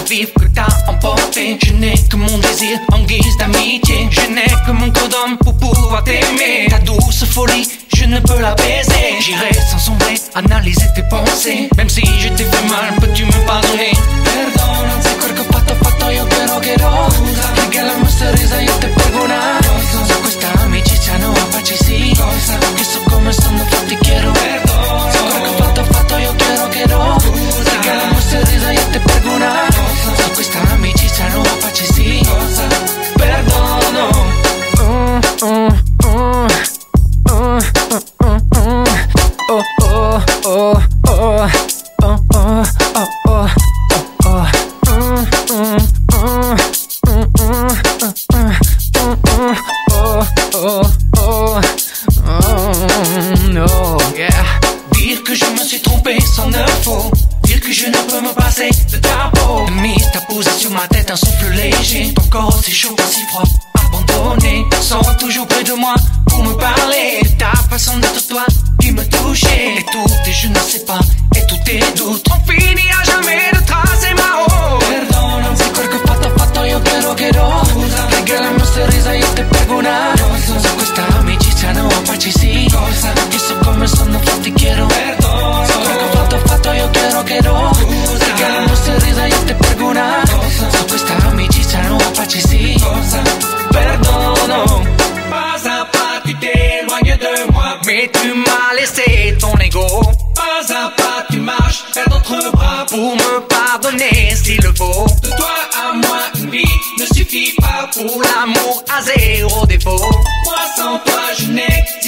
vivre que t'as emporté. Je n'ai que mon désir en guise d'amitié. Je n'ai que mon cœur d'homme pour pouvoir t'aimer. Ta douce folie, je ne peux la baiser. J'irai sans sombrer, analyser tes pensées. Même si je t'ai fait mal, peux-tu me pardonner? Perdona, se quel che ho fatto io quiero. Regalami un sorriso, io te perdona. Su questa amicizia non facci sì. Che so come sono fatti, quiero. Se quel che ho fatto io quiero. Regalami un sorriso, io te perdona. Su questa amicizia non facci sì. Perdono. No, yeah. Dire que je me suis trompé sans ne faut. Dire que je ne peux me passer de ta peau. Mise ta posée sur ma tête, un souffle léger. Ton corps si chaud, si froid, abandonné. Sans toujours près de moi pour me parler. De ta façon d'être toi qui me touchait. Et tout tes je ne sais pas, et tous tes doutes. On finit à jamais de tracer ma route. Perdona, se quel che ho fatto io quiero. Regalami un sorriso, io te perdona. Su questa amicizia non facci sì. Che so come sono fatti, quiero. Se quel che ho fatto io quiero. Regalami un sorriso, io te perdona. Su questa amicizia non facci sì. Perdono. Pas à pas tu t'éloignes de moi, mais tu m'as laissé ton ego. Pas à pas tu marches vers d'autres bras pour me pardonner s'il le faut. De toi à moi une vie ne suffit pas pour l'amour à zéro défaut. Moi sans toi je n'ai